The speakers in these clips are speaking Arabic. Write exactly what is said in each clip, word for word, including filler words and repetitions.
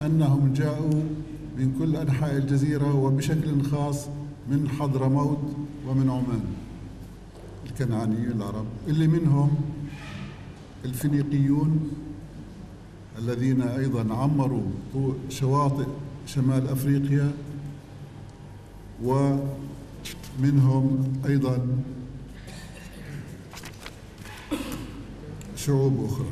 أنهم جاءوا من كل أنحاء الجزيرة وبشكل خاص من حضرموت ومن عمان، الكنعانيين العرب، اللي منهم الفينيقيون الذين أيضا عمروا شواطئ شمال أفريقيا، ومنهم أيضا شعوب أخرى.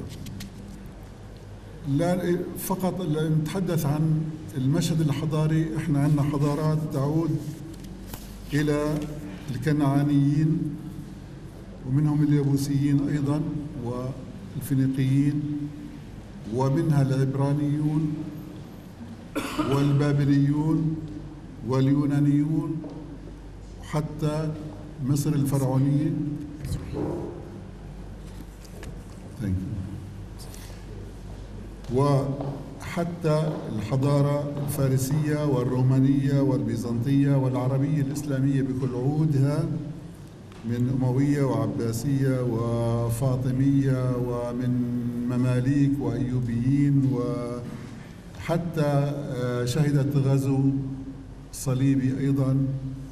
لا فقط نتحدث عن المشهد الحضاري، احنا عندنا حضارات تعود إلى الكنعانيين ومنهم اليبوسيين أيضا والفينيقيين، ومنها العبرانيون والبابليون واليونانيون وحتى مصر الفرعونية وحتى الحضارة الفارسية والرومانية والبيزنطية والعربية الإسلامية بكل عهودها، من أموية وعباسية وفاطمية ومن مماليك وأيوبيين، وحتى شهدت غزو صليبي أيضا،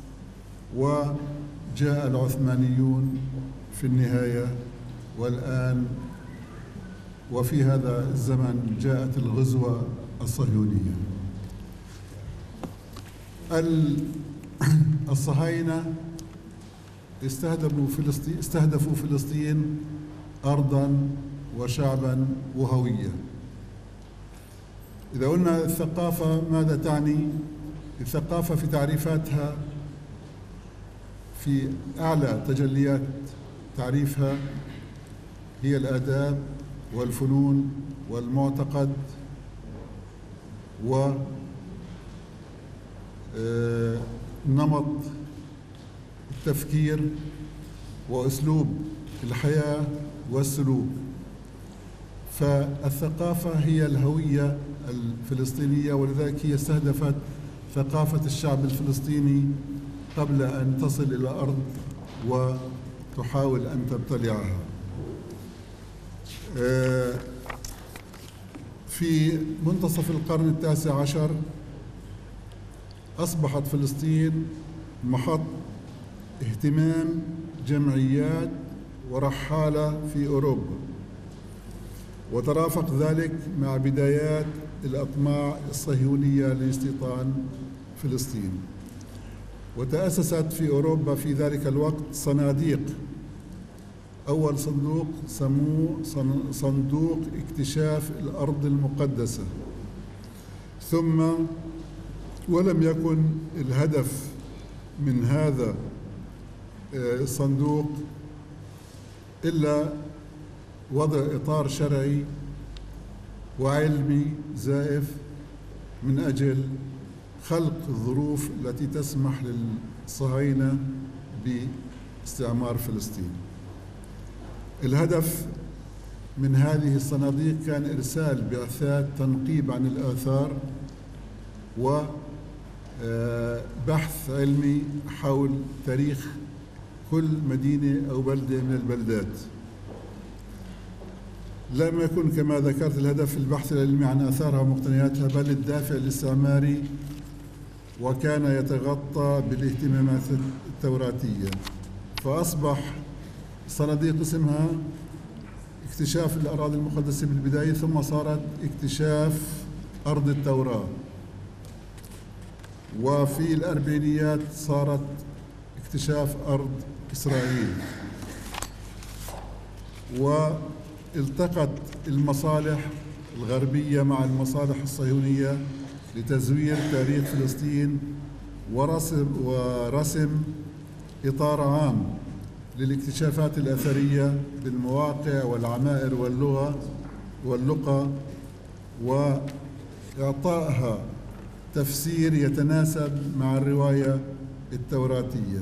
وجاء العثمانيون في النهاية، والآن وفي هذا الزمن جاءت الغزوة الصهيونية. الصهاينة استهدفوا فلسطين استهدفوا فلسطين أرضاً وشعباً وهوية. إذا قلنا الثقافة ماذا تعني؟ الثقافة في تعريفاتها في أعلى تجليات تعريفها هي الآداب والفنون والمعتقد ونمط التفكير وأسلوب الحياة والسلوك. فالثقافة هي الهوية الفلسطينية، ولذلك هي استهدفت ثقافة الشعب الفلسطيني قبل أن تصل إلى الأرض وتحاول أن تبتلعها. في منتصف القرن التاسع عشر أصبحت فلسطين محط اهتمام جمعيات ورحالة في أوروبا، وترافق ذلك مع بدايات الأطماع الصهيونية لاستيطان فلسطين. وتأسست في أوروبا في ذلك الوقت صناديق. أول صندوق سموه صندوق اكتشاف الأرض المقدسة، ثم ولم يكن الهدف من هذا الصندوق إلا وضع إطار شرعي وعلمي زائف من أجل خلق الظروف التي تسمح للصهاينة باستعمار فلسطين. الهدف من هذه الصناديق كان إرسال بعثات تنقيب عن الآثار وبحث علمي حول تاريخ كل مدينة أو بلدة من البلدات. لم يكن كما ذكرت الهدف البحث العلمي عن آثارها ومقتنياتها، بل الدافع الاستعماري، وكان يتغطى بالاهتمامات التوراتية. فأصبح صناديق اسمها اكتشاف الأراضي المقدسة بالبداية، ثم صارت اكتشاف أرض التوراة، وفي الأربعينيات صارت اكتشاف أرض إسرائيل. والتقت المصالح الغربية مع المصالح الصهيونية لتزوير تاريخ فلسطين ورسم, ورسم إطار عام للاكتشافات الأثرية بالمواقع والعمائر واللغة واللقى، وإعطائها تفسير يتناسب مع الرواية التوراتية،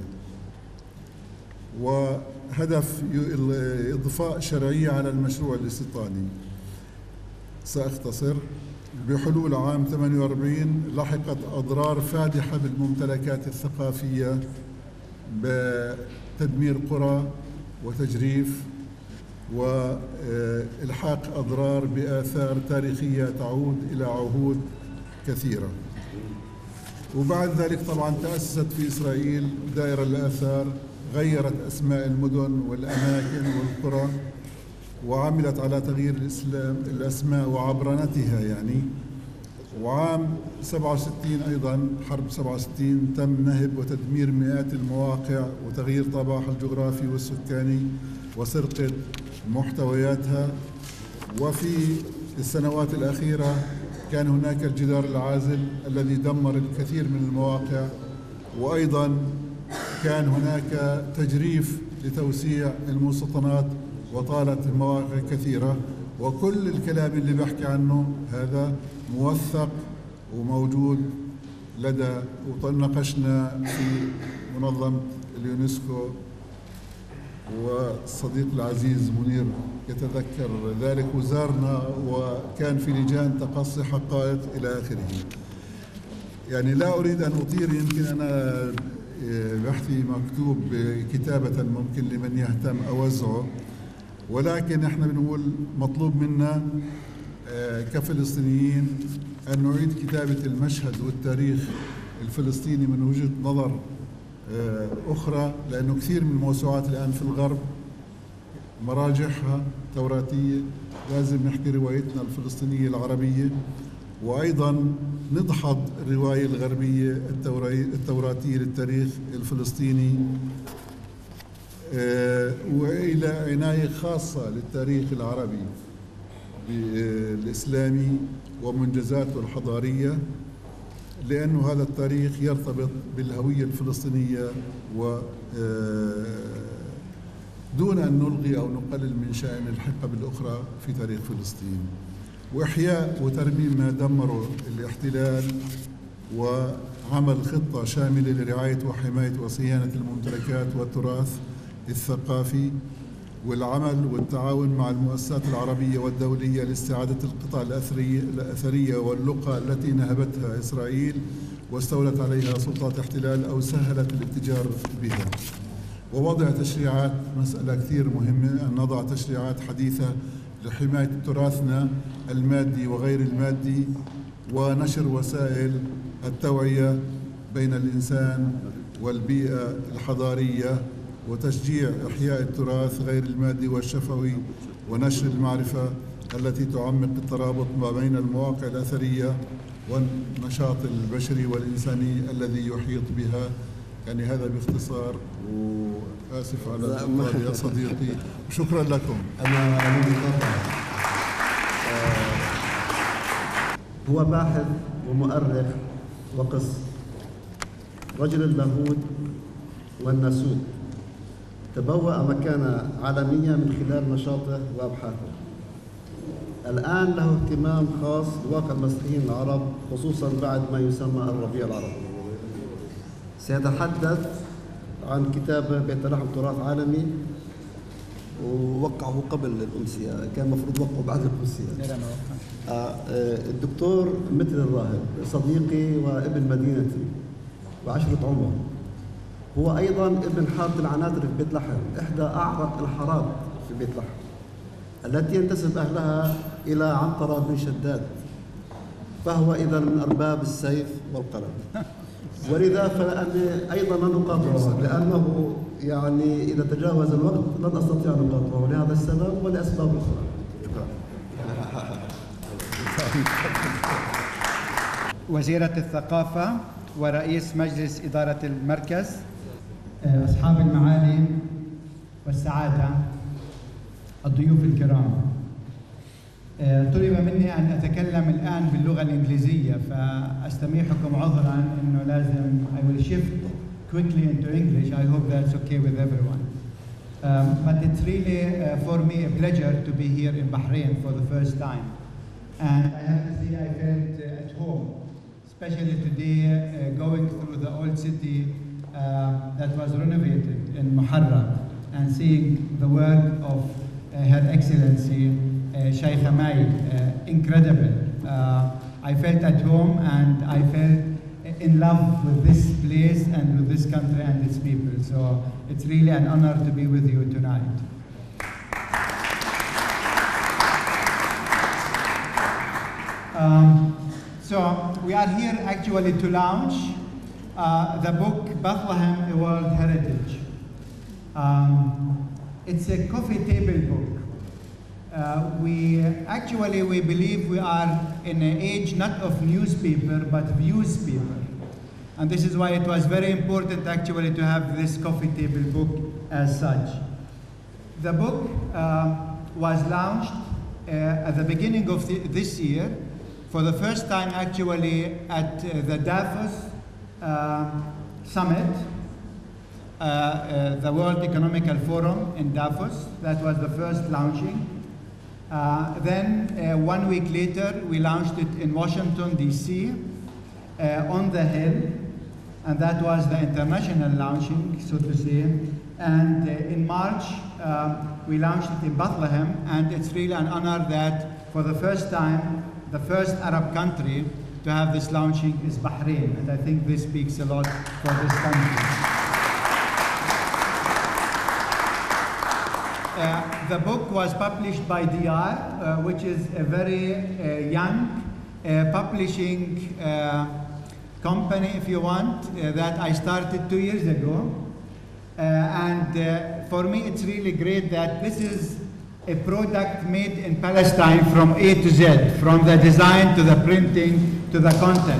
وهدف إضفاء شرعية على المشروع الاستيطاني. سأختصر. بحلول عام ثمانية وأربعين لحقت أضرار فادحة بالممتلكات الثقافية بتدمير قرى وتجريف وإلحاق أضرار بآثار تاريخية تعود إلى عهود كثيرة. وبعد ذلك طبعا تأسست في إسرائيل دائرة الآثار، غيرت أسماء المدن والأماكن والقرى، وعملت على تغيير الإسلام الأسماء وعبرنتها يعني. وعام سبعة وستين أيضا، حرب سبعة وستين، تم نهب وتدمير مئات المواقع وتغيير طابعها الجغرافي والسكاني وسرقة محتوياتها. وفي السنوات الأخيرة كان هناك الجدار العازل الذي دمر الكثير من المواقع، وأيضا كان هناك تجريف لتوسيع المستوطنات وطالت المواقع كثيرة. وكل الكلام اللي بحكي عنه هذا موثق وموجود لدى، وناقشنا في منظمة اليونسكو، والصديق العزيز منير يتذكر ذلك، وزارنا وكان في لجان تقصي حقائق إلى آخره. يعني لا أريد أن أطير، يمكن أنا بحثي مكتوب كتابة ممكن لمن يهتم أوزعه، ولكن احنا بنقول مطلوب منا كفلسطينيين أن نعيد كتابة المشهد والتاريخ الفلسطيني من وجهة نظر أخرى، لأنه كثير من الموسوعات الآن في الغرب مراجعها توراتية. لازم نحكي روايتنا الفلسطينية العربية، وأيضا نضحض الرواية الغربية التوراتية للتاريخ الفلسطيني، وإلى عناية خاصة للتاريخ العربي الإسلامي ومنجزاته الحضارية، لأنه هذا التاريخ يرتبط بالهوية الفلسطينية، و دون أن نلغي أو نقلل من شأن الحقب الأخرى في تاريخ فلسطين، وإحياء وترميم ما دمره الاحتلال، وعمل خطة شاملة لرعاية وحماية وصيانة الممتلكات والتراث الثقافي، والعمل والتعاون مع المؤسسات العربية والدولية لاستعادة القطع الأثرية, الأثرية واللقى التي نهبتها إسرائيل واستولت عليها سلطات احتلال أو سهلت الاتجار بها، ووضع تشريعات، مسألة كثير مهمة أن نضع تشريعات حديثة لحماية تراثنا المادي وغير المادي، ونشر وسائل التوعية بين الإنسان والبيئة الحضارية، وتشجيع إحياء التراث غير المادي والشفوي، ونشر المعرفة التي تعمق الترابط ما بين المواقع الأثرية والنشاط البشري والإنساني الذي يحيط بها. يعني هذا باختصار، وآسف على الإطالة يا صديقي، وشكرا لكم. أنا هو باحث ومؤرخ وقص، رجل اللاهوت والناسوت، تبوأ مكانة عالمية من خلال نشاطه وأبحاثه. الآن له اهتمام خاص بواقع المسيحيين العرب، خصوصا بعد ما يسمى الربيع العربي. سيتحدث عن كتابه بيت لحم تراث عالمي، ووقعه قبل الأمسية، كان المفروض وقعه بعد الأمسية. الدكتور مثل الراهب، صديقي وابن مدينتي وعشرة عمر. هو أيضا ابن حارة العناتر في بيت لحم، إحدى أعرق الحارات في بيت لحم، التي ينتسب أهلها إلى عنترة بن شداد، فهو إذا من أرباب السيف والقلم. ولذا فأني أيضا لن أقاطعه، لأنه يعني إذا تجاوز الوقت لن أستطيع أن أقاطعه لهذا السبب ولأسباب أخرى. وزيرة الثقافة ورئيس مجلس إدارة المركز، أصحاب المعالي والسعادة، الضيوف الكرام، طلب مني أن أتكلم الآن باللغة الإنجليزية، فأستميحكم عذراً إنه لازم I will shift quickly into English. I hope that's okay with everyone. Um, but it's really uh, for me a pleasure to be here in Bahrain for the first time. And I have to say I felt uh, at home, especially today uh, going through the old city uh, that was renovated in Muharram and seeing the work of uh, Her Excellency uh, Sheikh Hamay, uh, incredible. Uh, I felt at home and I felt in love with this place and with this country and its people. So it's really an honor to be with you tonight. Um, So we are here actually to launch uh, the book Bethlehem, a World Heritage. Um, it's a coffee table book. Uh, we actually we believe we are in an age not of newspaper but views paper, and this is why it was very important actually to have this coffee table book as such. The book uh, was launched uh, at the beginning of the, this year, for the first time actually at uh, the Davos uh, Summit, uh, uh, the World Economical Forum in Davos. That was the first launching. Uh, then uh, one week later we launched it in Washington D C uh, on the Hill, and that was the international launching, so to say. And uh, in March uh, we launched it in Bethlehem, and it's really an honor that for the first time the first Arab country to have this launching is Bahrain, and I think this speaks a lot for this country. Uh, the book was published by D R, uh, which is a very uh, young uh, publishing uh, company, if you want, uh, that I started two years ago. Uh, and uh, for me, it's really great that this is a product made in Palestine from A to Z, from the design to the printing to the content.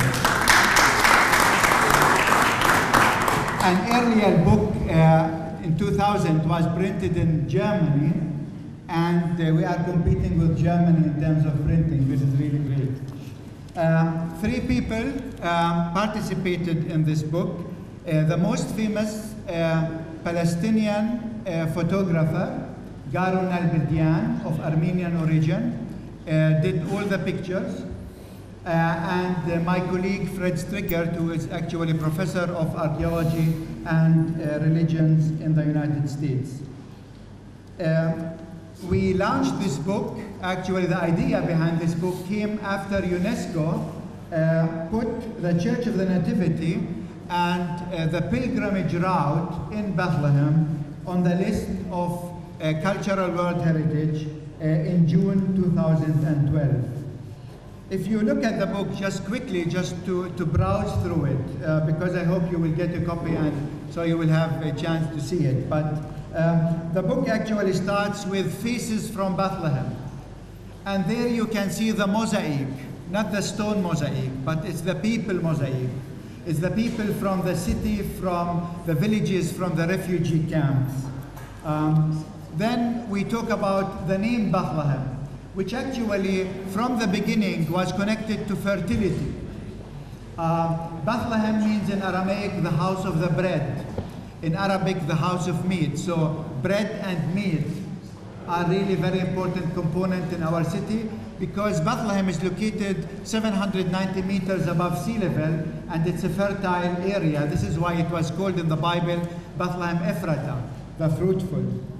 An earlier book uh, in two thousand was printed in Germany, and uh, we are competing with Germany in terms of printing, which is really great. Um, three people um, participated in this book. Uh, the most famous uh, Palestinian uh, photographer, Garun Al-Bildian, of Armenian origin, uh, did all the pictures. Uh, and uh, my colleague Fred Strickert, who is actually professor of archaeology and uh, religions in the United States. Uh, we launched this book, actually the idea behind this book came after UNESCO uh, put the Church of the Nativity and uh, the pilgrimage route in Bethlehem on the list of uh, Cultural World Heritage uh, in June two thousand twelve. If you look at the book just quickly, just to, to browse through it, uh, because I hope you will get a copy and so you will have a chance to see it. But um, the book actually starts with Faces from Bethlehem. And there you can see the mosaic, not the stone mosaic, but it's the people mosaic. It's the people from the city, from the villages, from the refugee camps. Um, then we talk about the name Bethlehem, which actually, from the beginning, was connected to fertility. Uh, Bethlehem means in Aramaic, the house of the bread. In Arabic, the house of meat. So bread and meat are really very important component in our city, because Bethlehem is located seven hundred ninety meters above sea level, and it's a fertile area. This is why it was called in the Bible Bethlehem Ephrata, the fruitful.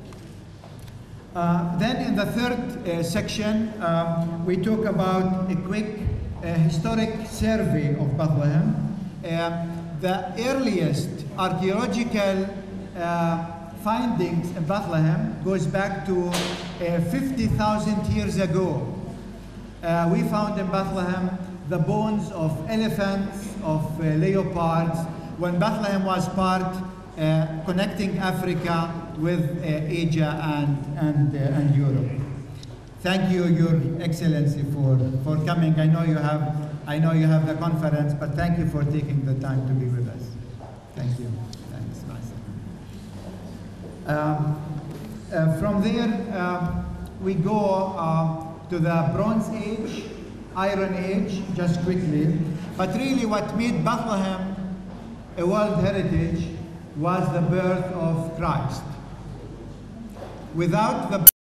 Uh, then in the third uh, section, um, we talk about a quick uh, historic survey of Bethlehem. Uh, the earliest archaeological uh, findings in Bethlehem goes back to uh, fifty thousand years ago. Uh, we found in Bethlehem the bones of elephants, of uh, leopards, when Bethlehem was part uh, connecting Africa with uh, Asia and, and, uh, and Europe. Thank you, Your Excellency, for, for coming. I know you have, I know you have the conference, but thank you for taking the time to be with us. Thank you. Thanks, Marcel. Um, uh, from there, uh, we go uh, to the Bronze Age, Iron Age, just quickly. But really what made Bethlehem a World Heritage was the birth of Christ. Without the